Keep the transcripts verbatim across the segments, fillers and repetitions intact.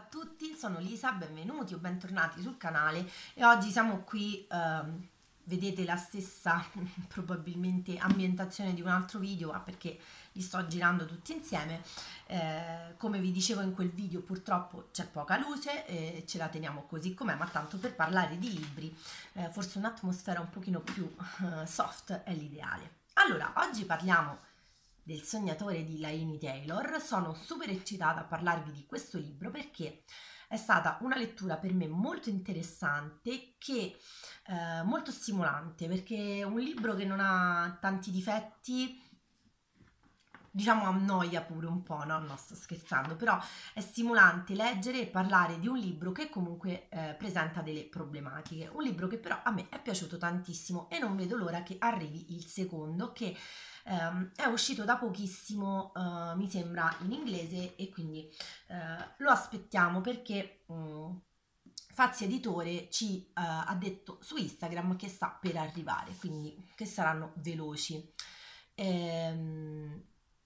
tutti, sono Lisa, benvenuti o bentornati sul canale e oggi siamo qui, ehm, vedete la stessa probabilmente ambientazione di un altro video, ma perché li sto girando tutti insieme. Eh, come vi dicevo in quel video purtroppo c'è poca luce e ce la teniamo così com'è, ma tanto per parlare di libri, eh, forse un'atmosfera un pochino più eh, soft è l'ideale. Allora, oggi parliamo del Sognatore di Laini Taylor. Sono super eccitata a parlarvi di questo libro perché è stata una lettura per me molto interessante, che eh, molto stimolante, perché è un libro che non ha tanti difetti, diciamo annoia pure un po', no? No, sto scherzando, però è stimolante leggere e parlare di un libro che comunque eh, presenta delle problematiche, un libro che però a me è piaciuto tantissimo e non vedo l'ora che arrivi il secondo, che ehm, è uscito da pochissimo, eh, mi sembra in inglese, e quindi eh, lo aspettiamo perché mh, Fazzi Editore ci eh, ha detto su Instagram che sta per arrivare, quindi che saranno veloci. Ehm,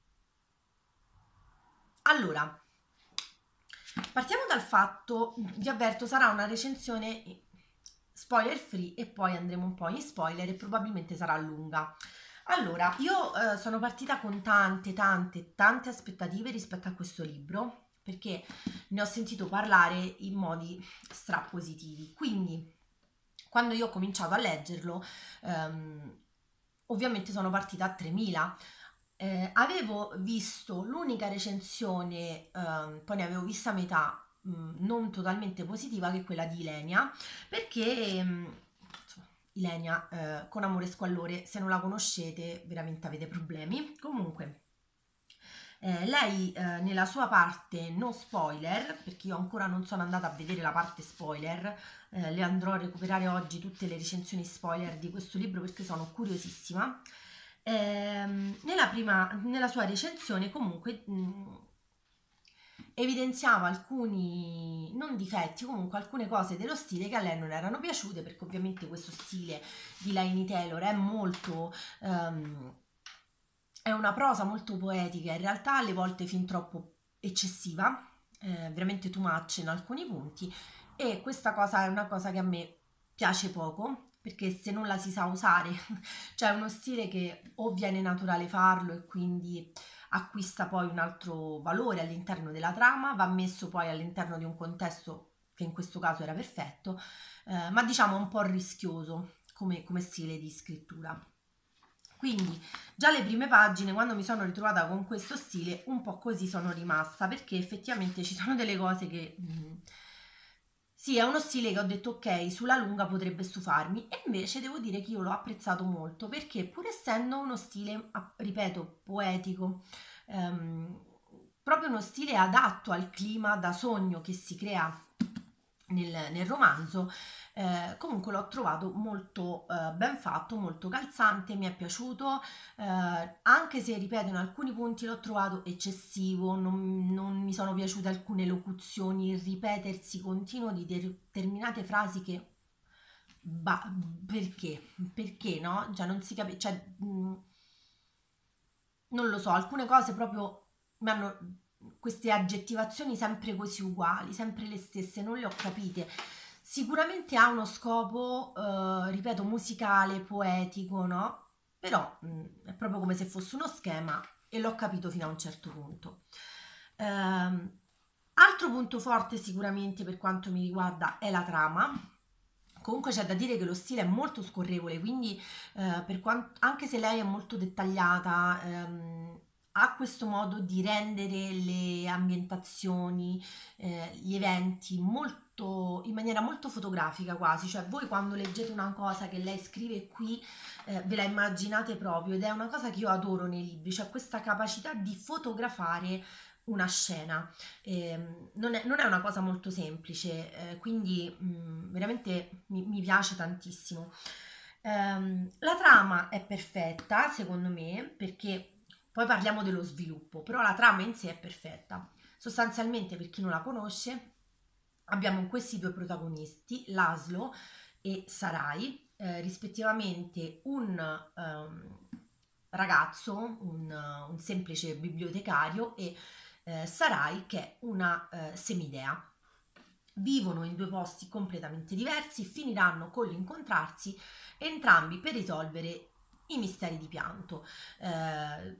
allora, partiamo dal fatto, vi avverto, sarà una recensione spoiler free e poi andremo un po' in spoiler e probabilmente sarà lunga. Allora, io eh, sono partita con tante, tante, tante aspettative rispetto a questo libro, perché ne ho sentito parlare in modi strapositivi. Quindi, quando io ho cominciato a leggerlo, ehm, ovviamente sono partita a tremila. Eh, avevo visto l'unica recensione, ehm, poi ne avevo vista metà, mh, non totalmente positiva, che è quella di Ilenia, perché mh, insomma, Ilenia, eh, con Amore e Squallore, se non la conoscete veramente avete problemi. Comunque, eh, lei eh, nella sua parte no spoiler, perché io ancora non sono andata a vedere la parte spoiler, eh, le andrò a recuperare oggi tutte le recensioni spoiler di questo libro perché sono curiosissima. Ehm, nella, prima, nella sua recensione comunque mh, evidenziava alcuni, non difetti, comunque alcune cose dello stile che a lei non erano piaciute, perché ovviamente questo stile di Laini Taylor è molto... Um, è una prosa molto poetica, in realtà alle volte fin troppo eccessiva, eh, veramente too much in alcuni punti, e questa cosa è una cosa che a me piace poco, perché se non la si sa usare, cioè è uno stile che o viene naturale farlo e quindi acquista poi un altro valore all'interno della trama, va messo poi all'interno di un contesto che in questo caso era perfetto, eh, ma diciamo un po' rischioso come, come stile di scrittura. Quindi già le prime pagine, quando mi sono ritrovata con questo stile, un po' così sono rimasta, perché effettivamente ci sono delle cose che... Mh, sì, è uno stile che ho detto ok, sulla lunga potrebbe stufarmi, e invece devo dire che io l'ho apprezzato molto, perché pur essendo uno stile, ripeto, poetico, ehm, proprio uno stile adatto al clima da sogno che si crea nel, nel romanzo, eh, comunque l'ho trovato molto eh, ben fatto, molto calzante, mi è piaciuto, eh, anche se ripeto in alcuni punti l'ho trovato eccessivo, non, non mi sono piaciute alcune locuzioni, il ripetersi continuo di determinate frasi che... Bah, perché? Perché no? Cioè non si capisce, cioè, mh, non lo so, alcune cose proprio mi hanno queste aggettivazioni sempre così uguali, sempre le stesse, non le ho capite. Sicuramente ha uno scopo, eh, ripeto, musicale, poetico, no? Però mh, è proprio come se fosse uno schema e l'ho capito fino a un certo punto. Ehm, altro punto forte sicuramente per quanto mi riguarda è la trama. Comunque c'è da dire che lo stile è molto scorrevole, quindi eh, per quanto, anche se lei è molto dettagliata, ehm, ha questo modo di rendere le ambientazioni, eh, gli eventi molto, in maniera molto fotografica quasi, cioè voi quando leggete una cosa che lei scrive qui eh, ve la immaginate proprio, ed è una cosa che io adoro nei libri, cioè questa capacità di fotografare una scena. Eh, non, è, non è una cosa molto semplice, eh, quindi mh, veramente mi, mi piace tantissimo. Ehm, la trama è perfetta, secondo me, perché poi parliamo dello sviluppo, però la trama in sé è perfetta. Sostanzialmente, per chi non la conosce, abbiamo questi due protagonisti, Laszlo e Sarai, eh, rispettivamente un ehm, ragazzo, un, un semplice bibliotecario, e eh, Sarai che è una eh, semidea. vivono in due posti completamente diversi, finiranno con l'incontrarsi entrambi per risolvere i misteri di Pianto. Eh,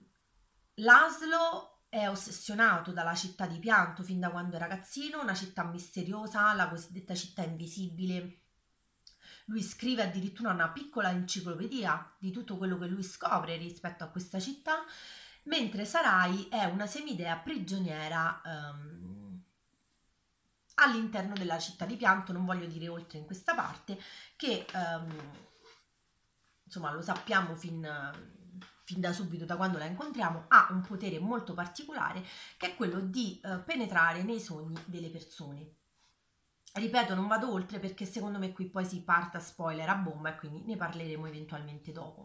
Laszlo è ossessionato dalla città di Pianto fin da quando è ragazzino, una città misteriosa, la cosiddetta città invisibile. Lui scrive addirittura una piccola enciclopedia di tutto quello che lui scopre rispetto a questa città, mentre Sarai è una semidea prigioniera um, all'interno della città di Pianto, non voglio dire oltre in questa parte, che um, insomma lo sappiamo fin, fin da subito, da quando la incontriamo, ha un potere molto particolare che è quello di uh, penetrare nei sogni delle persone. Ripeto, non vado oltre perché secondo me qui poi si parte a spoiler a bomba e quindi ne parleremo eventualmente dopo.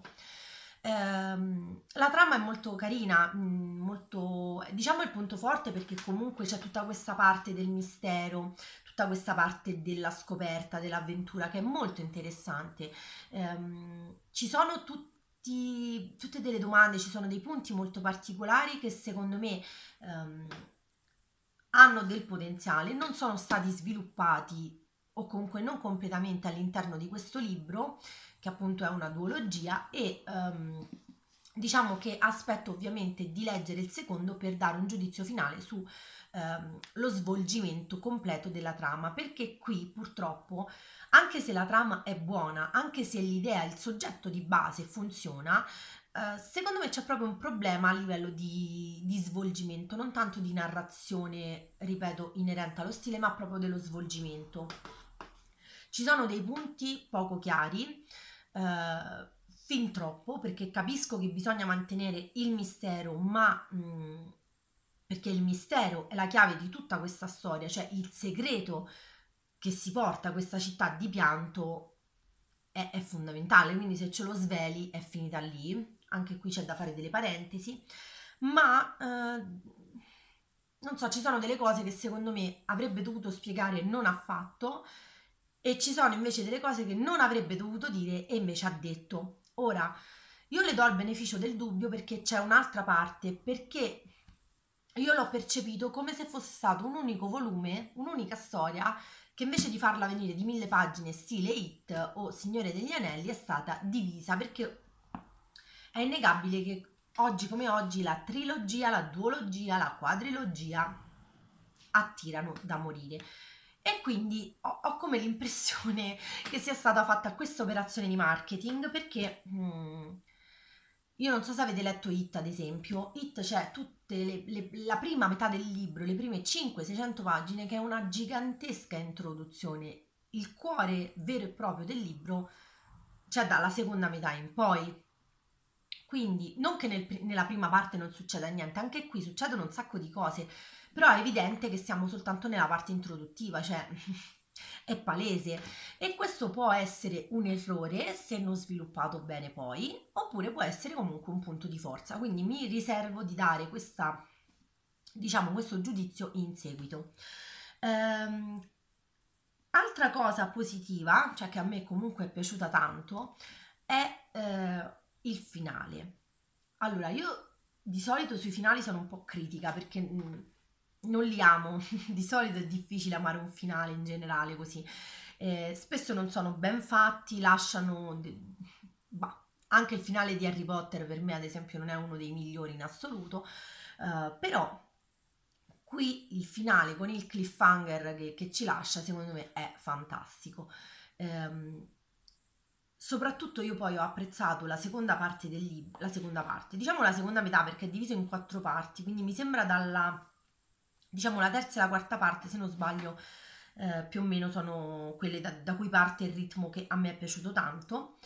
Ehm, la trama è molto carina, molto, diciamo il punto forte, perché comunque c'è tutta questa parte del mistero, tutta questa parte della scoperta, dell'avventura che è molto interessante. Ehm, ci sono tutti, tutte delle domande, ci sono dei punti molto particolari che secondo me ehm, hanno del potenziale, non sono stati sviluppati o comunque non completamente all'interno di questo libro, che appunto è una duologia, e um, diciamo che aspetto ovviamente di leggere il secondo per dare un giudizio finale su um, lo svolgimento completo della trama, perché qui purtroppo, anche se la trama è buona, anche se l'idea, il soggetto di base funziona, Uh, secondo me c'è proprio un problema a livello di, di svolgimento, non tanto di narrazione, ripeto, inerente allo stile, ma proprio dello svolgimento. Ci sono dei punti poco chiari, uh, fin troppo, perché capisco che bisogna mantenere il mistero, ma mh, perché il mistero è la chiave di tutta questa storia, cioè il segreto che si porta a questa città di Pianto è, è fondamentale, quindi se ce lo sveli è finita lì. Anche qui c'è da fare delle parentesi, ma eh, non so, ci sono delle cose che secondo me avrebbe dovuto spiegare e non ha fatto, e ci sono invece delle cose che non avrebbe dovuto dire e invece ha detto. Ora, io le do il beneficio del dubbio perché c'è un'altra parte, perché io l'ho percepito come se fosse stato un unico volume, un'unica storia, che invece di farla venire di mille pagine stile It o Signore degli Anelli è stata divisa, perché è innegabile che oggi come oggi la trilogia, la duologia, la quadrilogia attirano da morire. E quindi ho, ho come l'impressione che sia stata fatta questa operazione di marketing, perché hmm, io non so se avete letto It, ad esempio. It c'è tutte le, le, la prima metà del libro, le prime cinquecento seicento pagine, che è una gigantesca introduzione. Il cuore vero e proprio del libro c'è dalla seconda metà in poi. Quindi non che nel, nella prima parte non succeda niente, anche qui succedono un sacco di cose, però è evidente che siamo soltanto nella parte introduttiva, cioè è palese, e questo può essere un errore se non sviluppato bene poi, oppure può essere comunque un punto di forza, quindi mi riservo di dare questa, diciamo, questo giudizio in seguito. Ehm, altra cosa positiva, cioè che a me comunque è piaciuta tanto, è eh, il finale. Allora, io di solito sui finali sono un po' critica perché mh, non li amo, di solito è difficile amare un finale in generale così. Eh, spesso non sono ben fatti, lasciano... de- bah, anche il finale di Harry Potter per me ad esempio non è uno dei migliori in assoluto, eh, però qui il finale con il cliffhanger che, che ci lascia secondo me è fantastico. Ehm, Soprattutto io poi ho apprezzato la seconda parte del libro, la seconda parte, diciamo la seconda metà perché è diviso in quattro parti, quindi mi sembra dalla, diciamo la terza e la quarta parte, se non sbaglio, eh, più o meno sono quelle da, da cui parte il ritmo che a me è piaciuto tanto.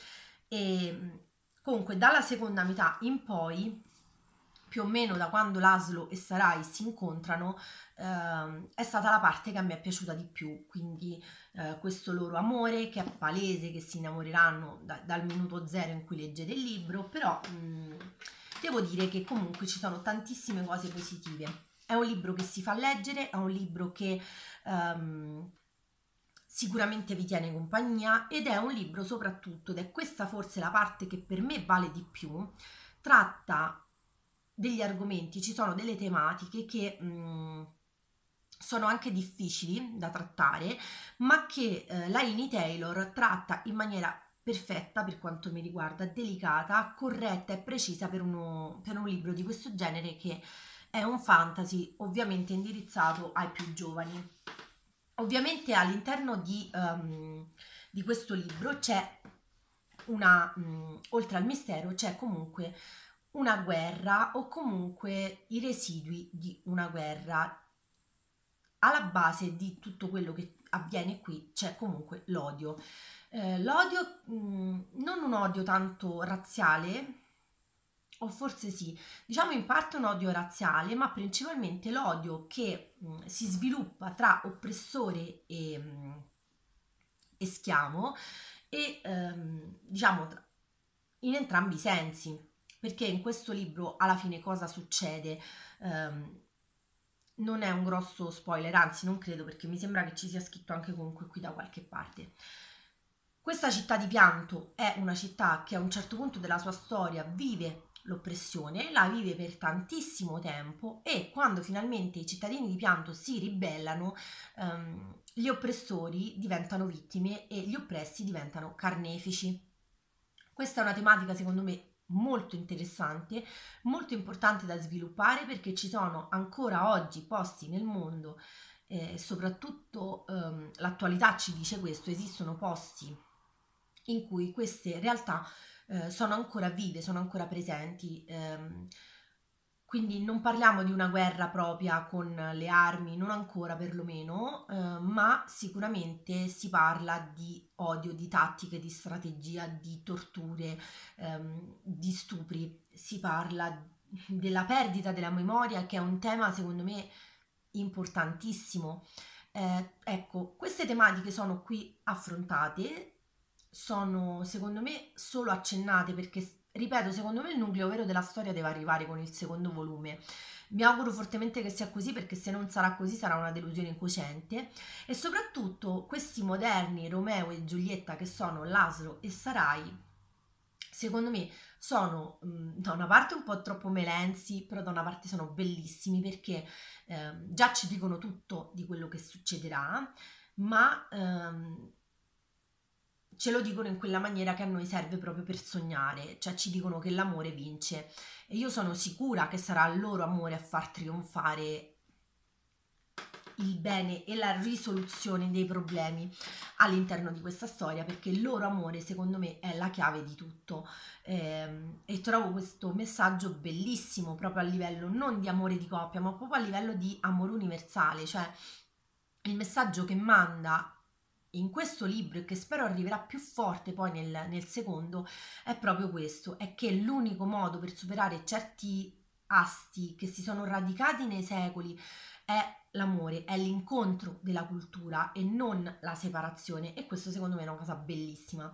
E comunque dalla seconda metà in poi, più o meno da quando Laszlo e Sarai si incontrano, ehm, è stata la parte che a me è piaciuta di più, quindi eh, questo loro amore che è palese, che si innamoreranno da- dal minuto zero in cui leggete il libro, però mh, devo dire che comunque ci sono tantissime cose positive. È un libro che si fa leggere, è un libro che ehm, sicuramente vi tiene compagnia, ed è un libro soprattutto, ed è questa forse la parte che per me vale di più, tratta degli argomenti, ci sono delle tematiche che mh, sono anche difficili da trattare, ma che eh, Laini Taylor tratta in maniera perfetta, per quanto mi riguarda, delicata, corretta e precisa per, uno, per un libro di questo genere, che è un fantasy ovviamente indirizzato ai più giovani. Ovviamente all'interno di, um, di questo libro c'è una, um, oltre al mistero, c'è comunque una guerra, o comunque i residui di una guerra. Alla base di tutto quello che avviene qui c'è comunque l'odio. Eh, l'odio, mh, non un odio tanto razziale, o forse sì, diciamo in parte un odio razziale, ma principalmente l'odio che mh, si sviluppa tra oppressore e, mh, e schiavo, e ehm, diciamo tra- in entrambi i sensi, perché in questo libro alla fine cosa succede? Ehm, non è un grosso spoiler, anzi non credo, perché mi sembra che ci sia scritto anche comunque qui da qualche parte. Questa città di pianto è una città che a un certo punto della sua storia vive l'oppressione, la vive per tantissimo tempo, e quando finalmente i cittadini di pianto si ribellano, ehm, gli oppressori diventano vittime e gli oppressi diventano carnefici. Questa è una tematica secondo me molto interessante, molto importante da sviluppare, perché ci sono ancora oggi posti nel mondo, eh, soprattutto ehm, l'attualità ci dice questo, esistono posti in cui queste realtà eh, sono ancora vive, sono ancora presenti. Ehm, quindi non parliamo di una guerra propria con le armi, non ancora perlomeno, eh, ma sicuramente si parla di odio, di tattiche, di strategia, di torture, ehm, di stupri. Si parla della perdita della memoria, che è un tema secondo me importantissimo. Eh, ecco, queste tematiche sono qui affrontate, sono secondo me solo accennate, perché ripeto, secondo me il nucleo vero della storia deve arrivare con il secondo volume. Mi auguro fortemente che sia così, perché se non sarà così sarà una delusione cocente. E soprattutto questi moderni Romeo e Giulietta, che sono Laszlo e Sarai, secondo me sono mh, da una parte un po' troppo melensi, però da una parte sono bellissimi, perché ehm, già ci dicono tutto di quello che succederà, ma ehm, ce lo dicono in quella maniera che a noi serve proprio per sognare, cioè ci dicono che l'amore vince, e io sono sicura che sarà il loro amore a far trionfare il bene e la risoluzione dei problemi all'interno di questa storia, perché il loro amore secondo me è la chiave di tutto. Ehm, e trovo questo messaggio bellissimo, proprio a livello non di amore di coppia, ma proprio a livello di amore universale, cioè il messaggio che manda in questo libro, e che spero arriverà più forte poi nel, nel secondo, è proprio questo: è che l'unico modo per superare certi asti che si sono radicati nei secoli è l'amore, è l'incontro della cultura e non la separazione. E questo secondo me è una cosa bellissima,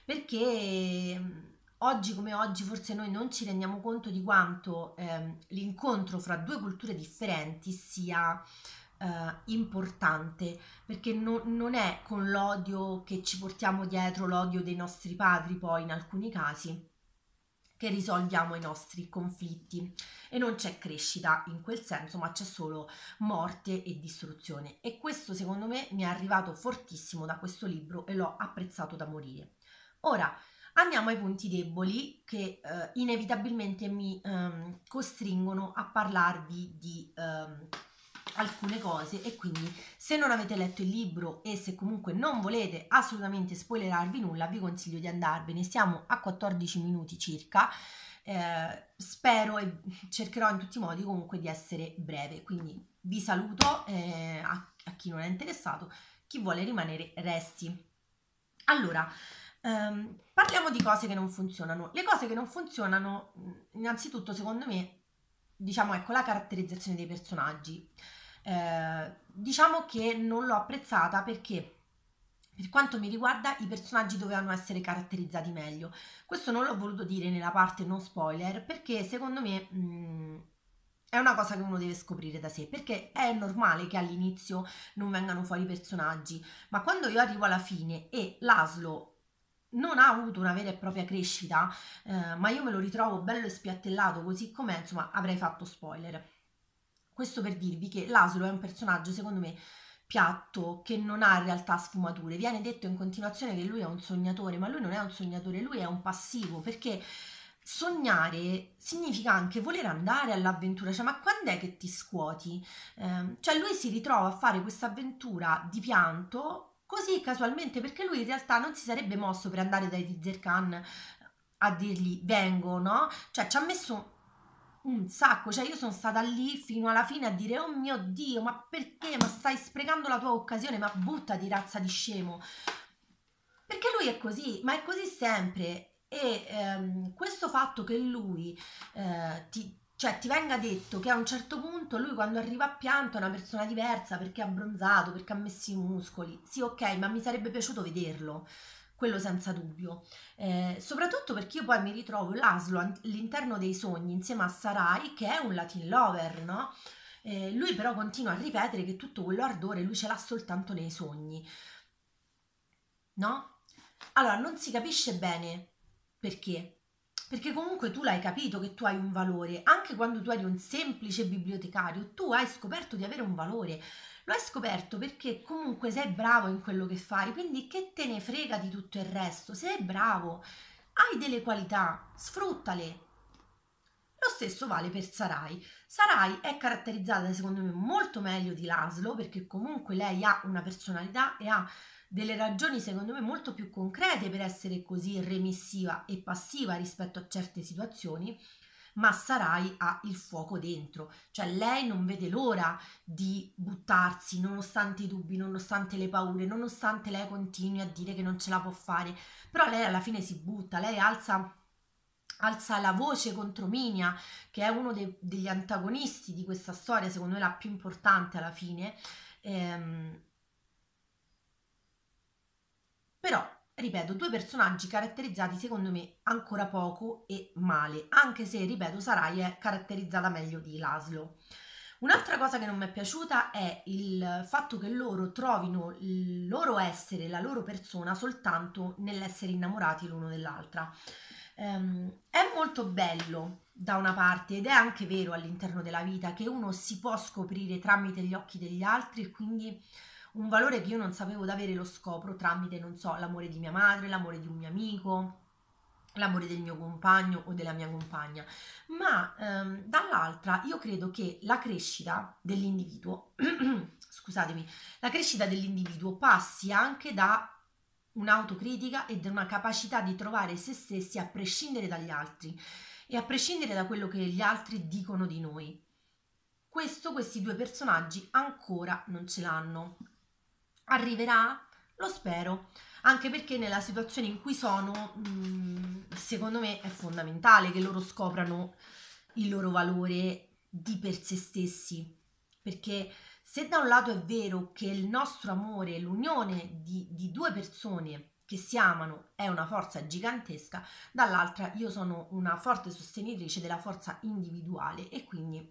perché mh, oggi come oggi forse noi non ci rendiamo conto di quanto ehm, l'incontro fra due culture differenti sia eh, importante, perché no- non è con l'odio che ci portiamo dietro, l'odio dei nostri padri poi in alcuni casi, che risolviamo i nostri conflitti, e non c'è crescita in quel senso, ma c'è solo morte e distruzione. E questo secondo me mi è arrivato fortissimo da questo libro e l'ho apprezzato da morire. Ora andiamo ai punti deboli, che eh, inevitabilmente mi ehm, costringono a parlarvi di ehm, alcune cose, e quindi se non avete letto il libro e se comunque non volete assolutamente spoilerarvi nulla, vi consiglio di andarvene. Siamo a quattordici minuti circa. Eh, spero e cercherò in tutti i modi comunque di essere breve, quindi vi saluto. Eh, a, a chi non è interessato, chi vuole rimanere resti. Allora, ehm, parliamo di cose che non funzionano. Le cose che non funzionano, innanzitutto secondo me, diciamo, ecco, la caratterizzazione dei personaggi. Eh, diciamo che non l'ho apprezzata, perché per quanto mi riguarda i personaggi dovevano essere caratterizzati meglio. Questo non l'ho voluto dire nella parte non spoiler, perché secondo me mh, è una cosa che uno deve scoprire da sé, perché è normale che all'inizio non vengano fuori i personaggi, ma quando io arrivo alla fine e Laszlo non ha avuto una vera e propria crescita, eh, ma io me lo ritrovo bello e spiattellato così com'è, insomma avrei fatto spoiler. Questo per dirvi che Laszlo è un personaggio, secondo me, piatto, che non ha in realtà sfumature. Viene detto in continuazione che lui è un sognatore, ma lui non è un sognatore, lui è un passivo, perché sognare significa anche voler andare all'avventura, cioè ma quando è che ti scuoti? Eh, cioè lui si ritrova a fare questa avventura di pianto così casualmente, perché lui in realtà non si sarebbe mosso per andare dai Tizer Khan a dirgli vengo, no? Cioè ci ha messo un sacco, cioè io sono stata lì fino alla fine a dire oh mio Dio, ma perché? Ma stai sprecando la tua occasione, ma buttati razza di scemo. Perché lui è così, ma è così sempre. E ehm, questo fatto che lui eh, ti, cioè, ti venga detto che a un certo punto lui quando arriva a pianto è una persona diversa perché ha abbronzato, perché ha messo i muscoli. Sì, ok, ma mi sarebbe piaciuto vederlo, quello senza dubbio. Eh, soprattutto perché io poi mi ritrovo Laszlo all'interno dei sogni insieme a Sarai, che è un Latin lover, no? Eh, lui però continua a ripetere che tutto quello ardore lui ce l'ha soltanto nei sogni, no? Allora, non si capisce bene perché. Perché comunque tu l'hai capito che tu hai un valore, anche quando tu eri un semplice bibliotecario, tu hai scoperto di avere un valore. Lo hai scoperto perché comunque sei bravo in quello che fai, quindi che te ne frega di tutto il resto? Sei bravo, hai delle qualità, sfruttale. Lo stesso vale per Sarai. Sarai è caratterizzata secondo me molto meglio di Laszlo perché comunque lei ha una personalità e ha delle ragioni secondo me molto più concrete per essere così remissiva e passiva rispetto a certe situazioni, ma Sarai ha il fuoco dentro, cioè lei non vede l'ora di buttarsi nonostante i dubbi, nonostante le paure, nonostante lei continui a dire che non ce la può fare, però lei alla fine si butta, lei alza alza la voce contro Minia, che è uno dei, degli antagonisti di questa storia, secondo me la più importante alla fine. Ehm, però, ripeto, due personaggi caratterizzati secondo me ancora poco e male, anche se, ripeto, Sarai è caratterizzata meglio di Laszlo. Un'altra cosa che non mi è piaciuta è il fatto che loro trovino il loro essere, la loro persona soltanto nell'essere innamorati l'uno dell'altra. Ehm, è molto bello da una parte ed è anche vero all'interno della vita che uno si può scoprire tramite gli occhi degli altri e quindi un valore che io non sapevo d'avere lo scopro tramite, non so, l'amore di mia madre, l'amore di un mio amico, l'amore del mio compagno o della mia compagna, ma ehm, dall'altra io credo che la crescita dell'individuo, scusatemi, la crescita dell'individuo passi anche da un'autocritica e da una capacità di trovare se stessi a prescindere dagli altri e a prescindere da quello che gli altri dicono di noi. Questo questi due personaggi ancora non ce l'hanno. Arriverà? Lo spero, anche perché nella situazione in cui sono, mh, secondo me è fondamentale che loro scoprano il loro valore di per sé stessi, perché se da un lato è vero che il nostro amore, l'unione di, di due persone che si amano è una forza gigantesca, dall'altra io sono una forte sostenitrice della forza individuale e quindi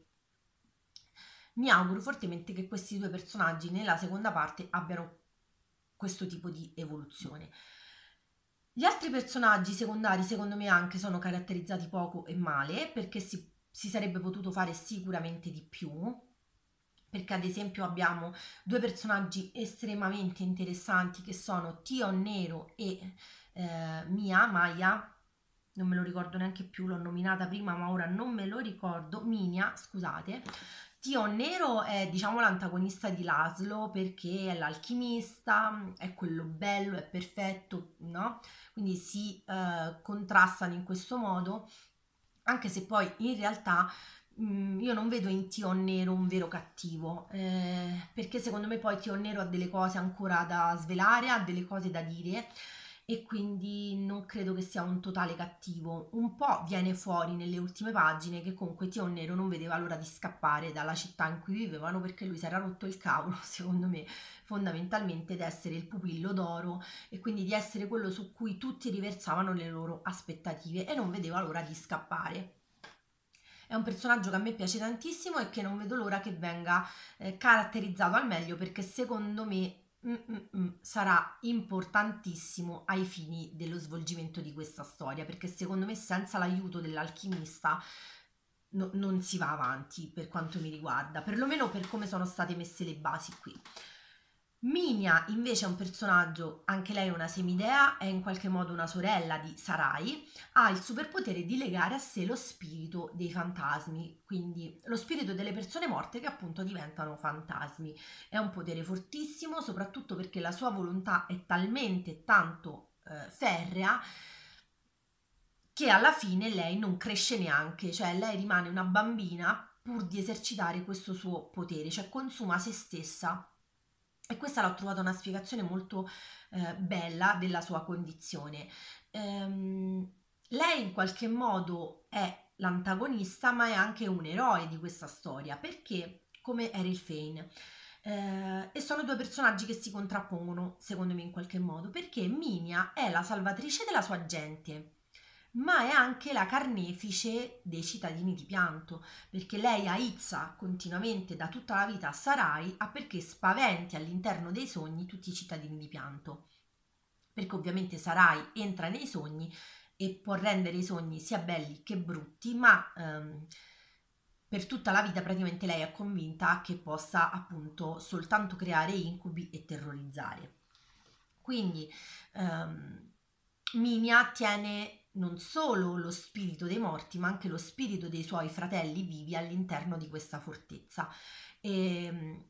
mi auguro fortemente che questi due personaggi nella seconda parte abbiano questo tipo di evoluzione. Gli altri personaggi secondari secondo me anche sono caratterizzati poco e male perché si, si sarebbe potuto fare sicuramente di più, perché ad esempio abbiamo due personaggi estremamente interessanti che sono Tion Nero e eh, Mia, Maya, non me lo ricordo neanche più, l'ho nominata prima ma ora non me lo ricordo, Minia, scusate. Tion Nero è diciamo l'antagonista di Laszlo perché è l'alchimista, è quello bello, è perfetto, no? Quindi si eh, contrastano in questo modo, anche se poi in realtà mh, io non vedo in Tion Nero un vero cattivo, eh, perché secondo me poi Tion Nero ha delle cose ancora da svelare, ha delle cose da dire e quindi non credo che sia un totale cattivo. Un po' viene fuori nelle ultime pagine che comunque Tion Nero non vedeva l'ora di scappare dalla città in cui vivevano perché lui si era rotto il cavolo, secondo me, fondamentalmente ad essere il pupillo d'oro e quindi di essere quello su cui tutti riversavano le loro aspettative e non vedeva l'ora di scappare. È un personaggio che a me piace tantissimo e che non vedo l'ora che venga eh, caratterizzato al meglio perché secondo me mm, mm, mm, sarà importantissimo ai fini dello svolgimento di questa storia perché secondo me senza l'aiuto dell'alchimista no, non si va avanti per quanto mi riguarda, perlomeno per come sono state messe le basi qui. Minia invece è un personaggio, anche lei una semidea, è in qualche modo una sorella di Sarai, ha il superpotere di legare a sé lo spirito dei fantasmi, quindi lo spirito delle persone morte che appunto diventano fantasmi. È un potere fortissimo, soprattutto perché la sua volontà è talmente tanto eh, ferrea che alla fine lei non cresce neanche, cioè lei rimane una bambina pur di esercitare questo suo potere, cioè consuma se stessa. E questa l'ho trovata una spiegazione molto eh, bella della sua condizione. Ehm, lei in qualche modo è l'antagonista, ma è anche un eroe di questa storia, perché come Errol Fane. Eh, e sono due personaggi che si contrappongono, secondo me, in qualche modo, perché Minia è la salvatrice della sua gente, ma è anche la carnefice dei cittadini di pianto, perché lei aizza continuamente da tutta la vita Sarai a perché spaventi all'interno dei sogni tutti i cittadini di pianto, perché ovviamente Sarai entra nei sogni e può rendere i sogni sia belli che brutti, ma ehm, per tutta la vita praticamente lei è convinta che possa appunto soltanto creare incubi e terrorizzare. Quindi ehm, Minia tiene non solo lo spirito dei morti, ma anche lo spirito dei suoi fratelli vivi all'interno di questa fortezza. E,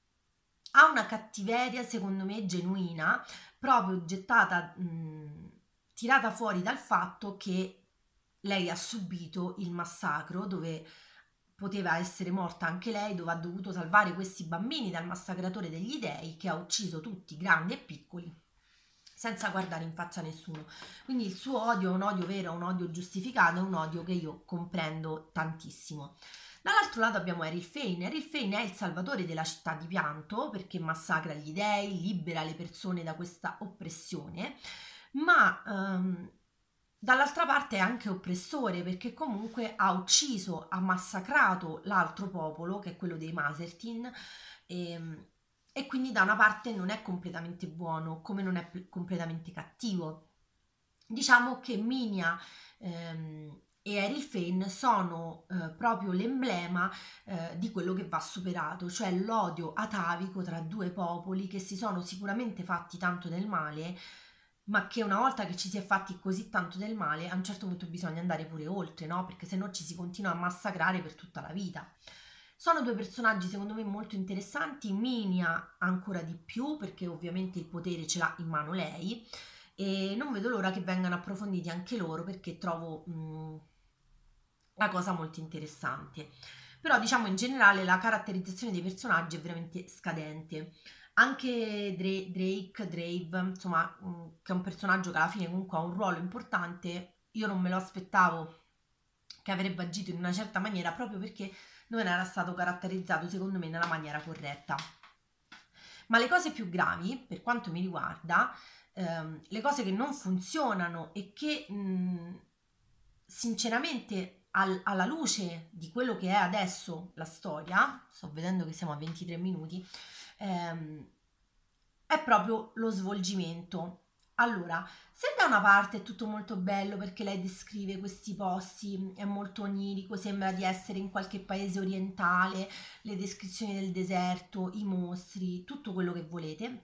ha una cattiveria, secondo me, genuina, proprio gettata, mh, tirata fuori dal fatto che lei ha subito il massacro dove poteva essere morta anche lei, dove ha dovuto salvare questi bambini dal massacratore degli dei che ha ucciso tutti, grandi e piccoli, senza guardare in faccia a nessuno. Quindi il suo odio è un odio vero, un odio giustificato, è un odio che io comprendo tantissimo. Dall'altro lato abbiamo Errol Fane. Errol Fane è il salvatore della città di pianto perché massacra gli dei, libera le persone da questa oppressione, ma ehm, dall'altra parte è anche oppressore perché comunque ha ucciso, ha massacrato l'altro popolo che è quello dei Masertin, e, e quindi da una parte non è completamente buono come non è p- completamente cattivo. Diciamo che Minia ehm, e Errol Fane sono eh, proprio l'emblema eh, di quello che va superato, cioè l'odio atavico tra due popoli che si sono sicuramente fatti tanto del male, ma che una volta che ci si è fatti così tanto del male, a un certo punto bisogna andare pure oltre, no? Perché se no ci si continua a massacrare per tutta la vita. Sono due personaggi secondo me molto interessanti, Minia ancora di più perché ovviamente il potere ce l'ha in mano lei e non vedo l'ora che vengano approfonditi anche loro perché trovo mh, una cosa molto interessante. Però diciamo in generale la caratterizzazione dei personaggi è veramente scadente. Anche Dra- Drake, Drave, insomma, mh, che è un personaggio che alla fine comunque ha un ruolo importante, io non me lo aspettavo che avrebbe agito in una certa maniera proprio perché non era stato caratterizzato secondo me nella maniera corretta. Ma le cose più gravi, per quanto mi riguarda, ehm, le cose che non funzionano e che mh, sinceramente al- alla luce di quello che è adesso la storia, sto vedendo che siamo a ventitré minuti, ehm, è proprio lo svolgimento. Allora, se da una parte è tutto molto bello perché lei descrive questi posti, è molto onirico, sembra di essere in qualche paese orientale, le descrizioni del deserto, i mostri, tutto quello che volete,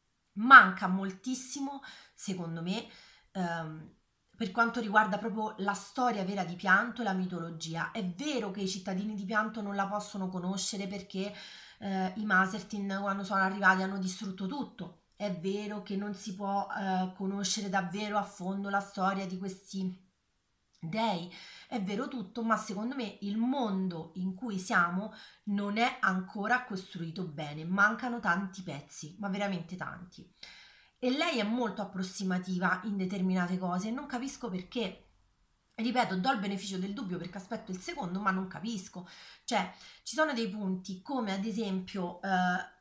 manca moltissimo, secondo me, ehm, per quanto riguarda proprio la storia vera di Pianto e la mitologia. È vero che i cittadini di Pianto non la possono conoscere perché eh, i Masertin quando sono arrivati hanno distrutto tutto. È vero che non si può eh, conoscere davvero a fondo la storia di questi dei, è vero tutto, ma secondo me il mondo in cui siamo non è ancora costruito bene, mancano tanti pezzi, ma veramente tanti. E lei è molto approssimativa in determinate cose e non capisco perché. Ripeto, do il beneficio del dubbio perché aspetto il secondo, ma non capisco. Cioè, ci sono dei punti come ad esempio eh,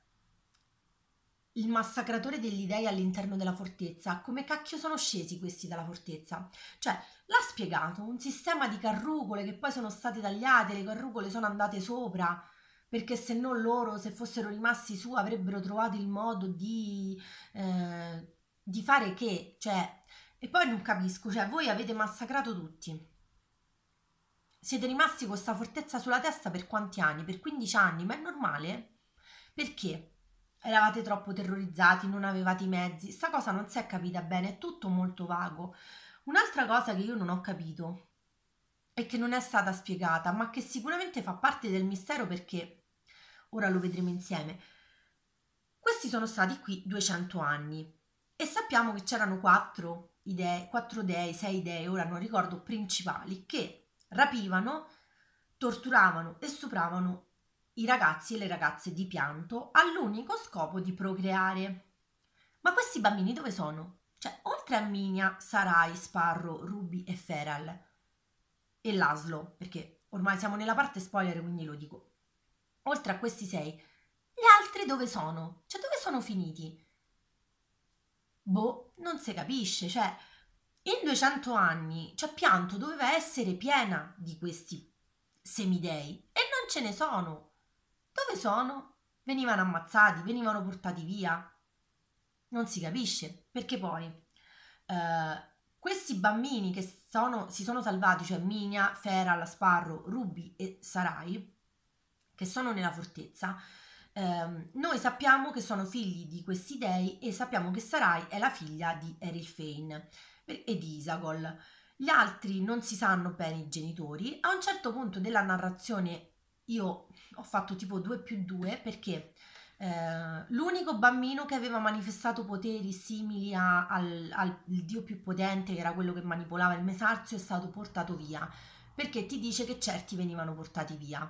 il massacratore degli dei all'interno della fortezza. Come cacchio sono scesi questi dalla fortezza? Cioè, l'ha spiegato, un sistema di carrucole che poi sono state tagliate, le carrucole sono andate sopra, perché se no loro, se fossero rimasti su, avrebbero trovato il modo di, eh, di fare che, cioè, e poi non capisco, cioè, voi avete massacrato tutti. siete rimasti con questa fortezza sulla testa per quanti anni? Per quindici anni, ma è normale? Perché? Eravate troppo terrorizzati, non avevate i mezzi, sta cosa non si è capita bene, è tutto molto vago. Un'altra cosa che io non ho capito e che non è stata spiegata, ma che sicuramente fa parte del mistero perché ora lo vedremo insieme. Questi sono stati qui duecento anni e sappiamo che c'erano quattro idee, quattro dei, sei dei, ora non ricordo, principali, che rapivano, torturavano e stupravano i ragazzi e le ragazze di pianto all'unico scopo di procreare. Ma questi bambini dove sono? Cioè, oltre a Minia, Sarai, Sparrow, Ruby e Feral e Laszlo, perché ormai siamo nella parte spoiler, quindi lo dico. Oltre a questi sei, gli altri dove sono? Cioè, dove sono finiti? Boh, non si capisce, cioè, in duecento anni, cioè, Pianto doveva essere piena di questi semidei e non ce ne sono. Dove sono? Venivano ammazzati, venivano portati via. Non si capisce, perché poi eh, questi bambini che sono, si sono salvati, cioè Minia, Feral, Sparrow, Ruby e Sarai, che sono nella fortezza, ehm, noi sappiamo che sono figli di questi dei e sappiamo che Sarai è la figlia di Erilfane e di Isagol. Gli altri non si sanno bene i genitori. A un certo punto della narrazione io ho fatto tipo due più due perché eh, l'unico bambino che aveva manifestato poteri simili a- al, al dio più potente, che era quello che manipolava il Mesarzio, è stato portato via, perché ti dice che certi venivano portati via.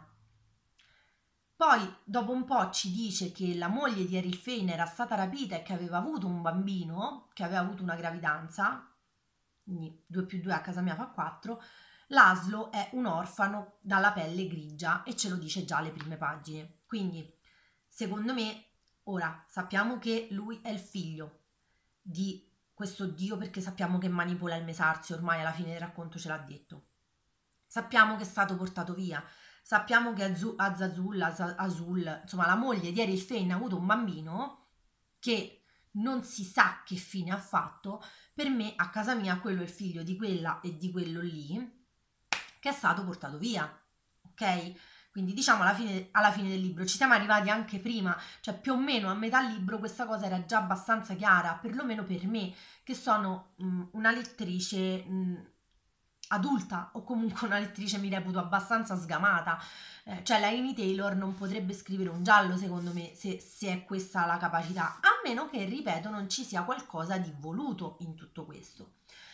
Poi dopo un po' ci dice che la moglie di Erilfane era stata rapita e che aveva avuto un bambino, che aveva avuto una gravidanza, quindi due più due a casa mia fa quattro. Laszlo è un orfano dalla pelle grigia e ce lo dice già alle prime pagine. Quindi, secondo me, ora sappiamo che lui è il figlio di questo dio perché sappiamo che manipola il Mesarzio, ormai alla fine del racconto ce l'ha detto. Sappiamo che è stato portato via, sappiamo che Azu- Azazul, Az- Azul, insomma la moglie di Erilfane ha avuto un bambino che non si sa che fine ha fatto. Per me a casa mia quello è il figlio di quella e di quello lì che è stato portato via, ok? Quindi diciamo alla fine, alla fine del libro ci siamo arrivati anche prima, cioè più o meno a metà libro questa cosa era già abbastanza chiara, perlomeno per me, che sono mh, una lettrice mh, adulta o comunque una lettrice mi reputo abbastanza sgamata. Eh, cioè la Amy Taylor non potrebbe scrivere un giallo secondo me se, se è questa la capacità, a meno che, ripeto, non ci sia qualcosa di voluto in tutto questo.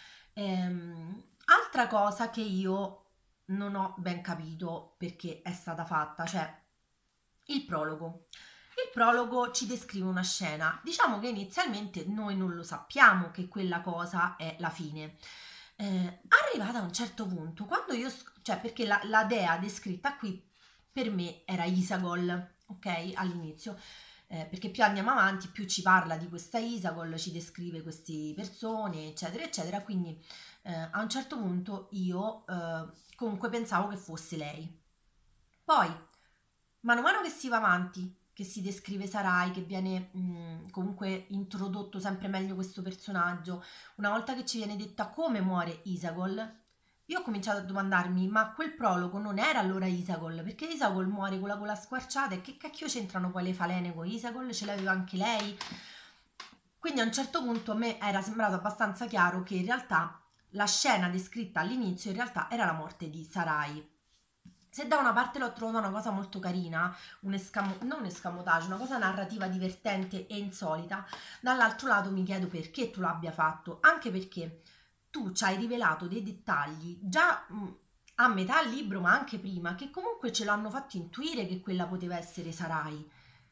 Ehm, altra cosa che io non ho ben capito perché è stata fatta, cioè il prologo. Il prologo ci descrive una scena. Diciamo che inizialmente noi non lo sappiamo che quella cosa è la fine. Eh, arrivata a un certo punto, quando io, cioè perché la, la dea descritta qui per me era Isagol, ok? All'inizio, eh, perché più andiamo avanti, più ci parla di questa Isagol, ci descrive queste persone, eccetera, eccetera. Quindi eh, a un certo punto io eh, comunque pensavo che fosse lei. Poi, mano a mano che si va avanti, che si descrive Sarai, che viene mh, comunque introdotto sempre meglio questo personaggio, una volta che ci viene detta come muore Isagol, io ho cominciato a domandarmi, ma quel prologo non era allora Isagol? Perché Isagol muore con la gola squarciata e che cacchio c'entrano poi le falene con Isagol? Ce l'aveva anche lei? Quindi a un certo punto a me era sembrato abbastanza chiaro che in realtà la scena descritta all'inizio in realtà era la morte di Sarai. Se da una parte l'ho trovata una cosa molto carina, un escamo, non un escamotage, una cosa narrativa divertente e insolita, dall'altro lato mi chiedo perché tu l'abbia fatto, anche perché tu ci hai rivelato dei dettagli già mh, a metà libro, ma anche prima, che comunque ce l'hanno fatto intuire che quella poteva essere Sarai.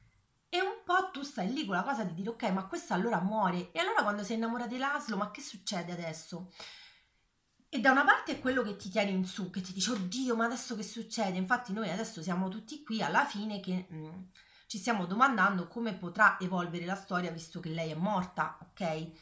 E un po' tu stai lì con la cosa di dire ok, ma questa allora muore. E allora quando sei innamorata di Laszlo, ma che succede adesso? E da una parte è quello che ti tiene in su, che ti dice oddio, ma adesso che succede? Infatti noi adesso siamo tutti qui alla fine che mh, ci stiamo domandando come potrà evolvere la storia visto che lei è morta, ok?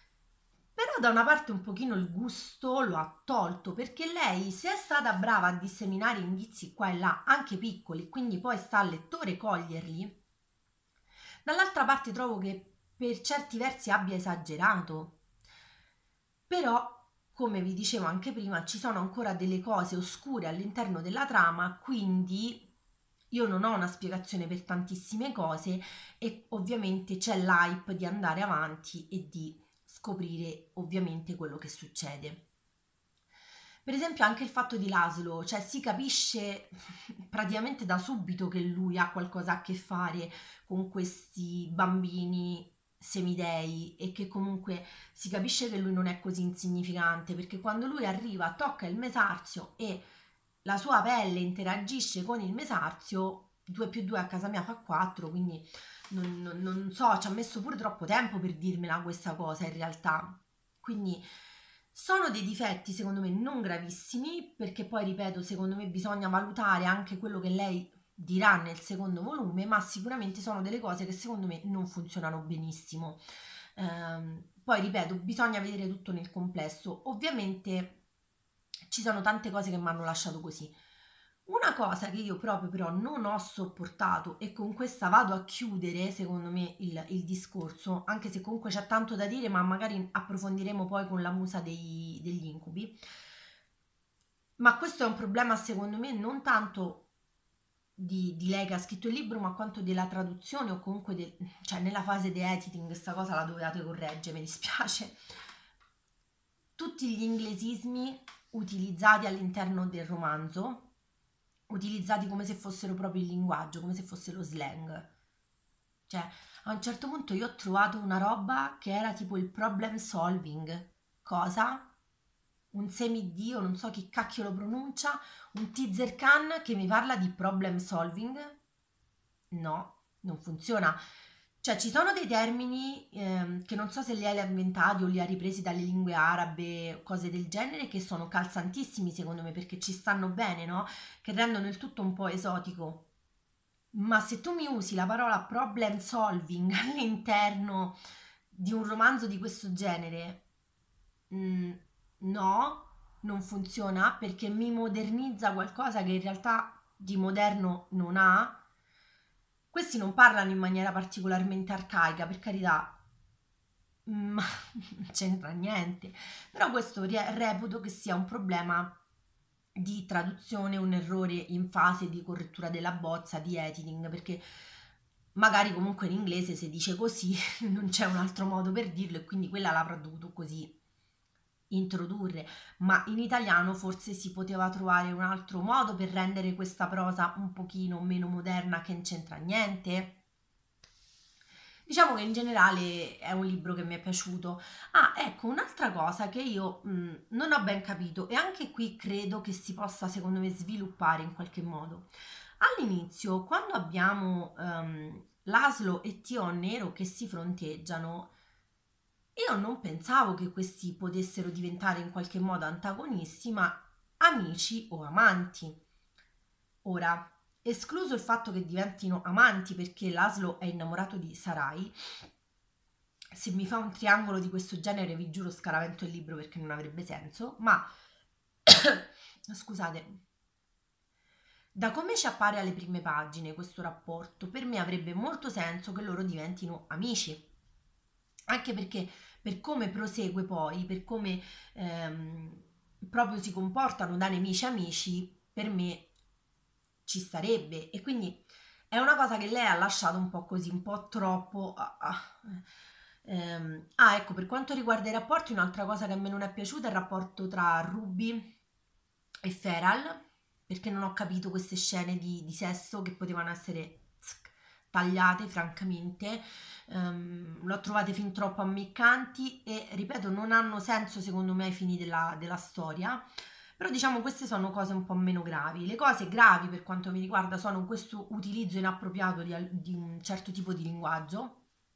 Però da una parte un pochino il gusto lo ha tolto perché lei, se è stata brava a disseminare indizi qua e là, anche piccoli, quindi poi sta al lettore coglierli, dall'altra parte trovo che per certi versi abbia esagerato. Però come vi dicevo anche prima, ci sono ancora delle cose oscure all'interno della trama, quindi io non ho una spiegazione per tantissime cose e ovviamente c'è l'hype di andare avanti e di scoprire ovviamente quello che succede. Per esempio anche il fatto di Laszlo, cioè si capisce praticamente da subito che lui ha qualcosa a che fare con questi bambini semidei e che comunque si capisce che lui non è così insignificante, perché quando lui arriva, tocca il mesarzio e la sua pelle interagisce con il mesarzio, due più due a casa mia fa quattro, quindi non, non, non so, ci ha messo pure troppo tempo per dirmela questa cosa in realtà. Quindi sono dei difetti secondo me non gravissimi, perché poi ripeto, secondo me bisogna valutare anche quello che lei dirà nel secondo volume, ma sicuramente sono delle cose che secondo me non funzionano benissimo. Ehm, poi ripeto, bisogna vedere tutto nel complesso. Ovviamente ci sono tante cose che mi hanno lasciato così. Una cosa che io proprio però non ho sopportato, e con questa vado a chiudere secondo me il, il discorso, anche se comunque c'è tanto da dire, ma magari approfondiremo poi con la musa dei, degli incubi, ma questo è un problema secondo me non tanto di, di lei che ha scritto il libro, ma quanto della traduzione o comunque de, cioè nella fase di editing questa cosa la dovevate correggere, mi dispiace. Tutti gli inglesismi utilizzati all'interno del romanzo, utilizzati come se fossero proprio il linguaggio, come se fosse lo slang. Cioè, a un certo punto io ho trovato una roba che era tipo il problem solving. Cosa? Un semidio, non so chi cacchio lo pronuncia, un teaser can che mi parla di problem solving? No, non funziona. Cioè, ci sono dei termini ehm, che non so se li hai inventati o li ha ripresi dalle lingue arabe o cose del genere, che sono calzantissimi secondo me perché ci stanno bene, no? Che rendono il tutto un po' esotico. Ma se tu mi usi la parola problem solving all'interno di un romanzo di questo genere, mm, no, non funziona perché mi modernizza qualcosa che in realtà di moderno non ha. Questi non parlano in maniera particolarmente arcaica, per carità, ma non c'entra niente. Però questo re- reputo che sia un problema di traduzione, un errore in fase di correttura della bozza, di editing, perché magari comunque in inglese se dice così non c'è un altro modo per dirlo e quindi quella l'avrà dovuto così introdurre, ma in italiano forse si poteva trovare un altro modo per rendere questa prosa un pochino meno moderna, che non c'entra niente. Diciamo che in generale è un libro che mi è piaciuto. Ah, ecco, un'altra cosa che io mh, non ho ben capito e anche qui credo che si possa secondo me sviluppare in qualche modo. All'inizio, quando abbiamo um, Laszlo e Tion Nero che si fronteggiano, io non pensavo che questi potessero diventare in qualche modo antagonisti, ma amici o amanti. Ora, escluso il fatto che diventino amanti perché Laszlo è innamorato di Sarai, se mi fa un triangolo di questo genere vi giuro scaravento il libro perché non avrebbe senso, ma scusate, da come ci appare alle prime pagine questo rapporto, per me avrebbe molto senso che loro diventino amici, anche perché per come prosegue poi, per come ehm, proprio si comportano da nemici amici, per me ci starebbe. E quindi è una cosa che lei ha lasciato un po' così, un po' troppo. Ah, ah. Ehm, ah, ecco, per quanto riguarda i rapporti, un'altra cosa che a me non è piaciuta è il rapporto tra Ruby e Feral, perché non ho capito queste scene di, di sesso che potevano essere tagliate, francamente. Um, l'ho trovate fin troppo ammiccanti e, ripeto, non hanno senso secondo me ai fini della, della storia. Però diciamo queste sono cose un po' meno gravi. Le cose gravi per quanto mi riguarda sono questo utilizzo inappropriato di, di un certo tipo di linguaggio,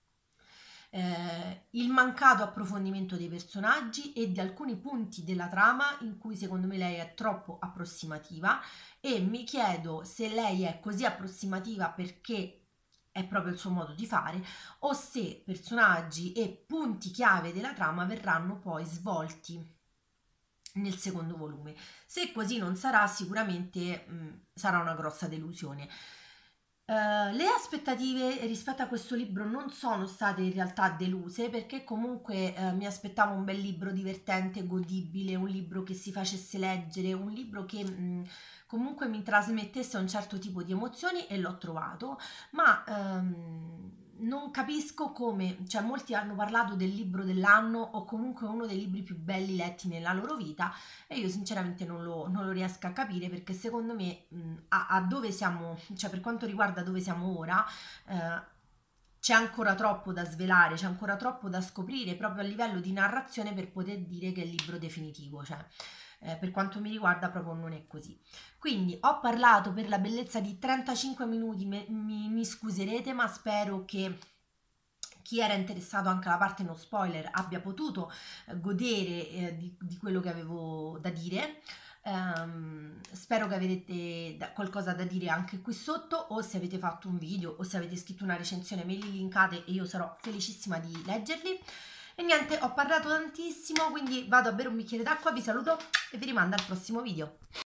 eh, il mancato approfondimento dei personaggi e di alcuni punti della trama in cui secondo me lei è troppo approssimativa, e mi chiedo se lei è così approssimativa perché è proprio il suo modo di fare, o se personaggi e punti chiave della trama verranno poi svolti nel secondo volume. Se così non sarà, sicuramente mh, sarà una grossa delusione. Uh, le aspettative rispetto a questo libro non sono state in realtà deluse, perché comunque uh, mi aspettavo un bel libro divertente, godibile, un libro che si facesse leggere, un libro che mh, comunque mi trasmettesse un certo tipo di emozioni, e l'ho trovato, ma um, non capisco come, cioè molti hanno parlato del libro dell'anno o comunque uno dei libri più belli letti nella loro vita, e io sinceramente non lo, non lo riesco a capire, perché secondo me mh, a, a dove siamo, cioè per quanto riguarda dove siamo ora, eh, c'è ancora troppo da svelare, c'è ancora troppo da scoprire proprio a livello di narrazione per poter dire che è il libro definitivo, cioè eh, per quanto mi riguarda proprio non è così. Quindi ho parlato per la bellezza di trentacinque minuti, me, mi, mi scuserete, ma spero che chi era interessato anche alla parte no spoiler abbia potuto eh, godere eh, di, di quello che avevo da dire. Um, spero che avrete da, qualcosa da dire anche qui sotto, o se avete fatto un video o se avete scritto una recensione me li linkate e io sarò felicissima di leggerli. E niente, ho parlato tantissimo, quindi vado a bere un bicchiere d'acqua, vi saluto e vi rimando al prossimo video.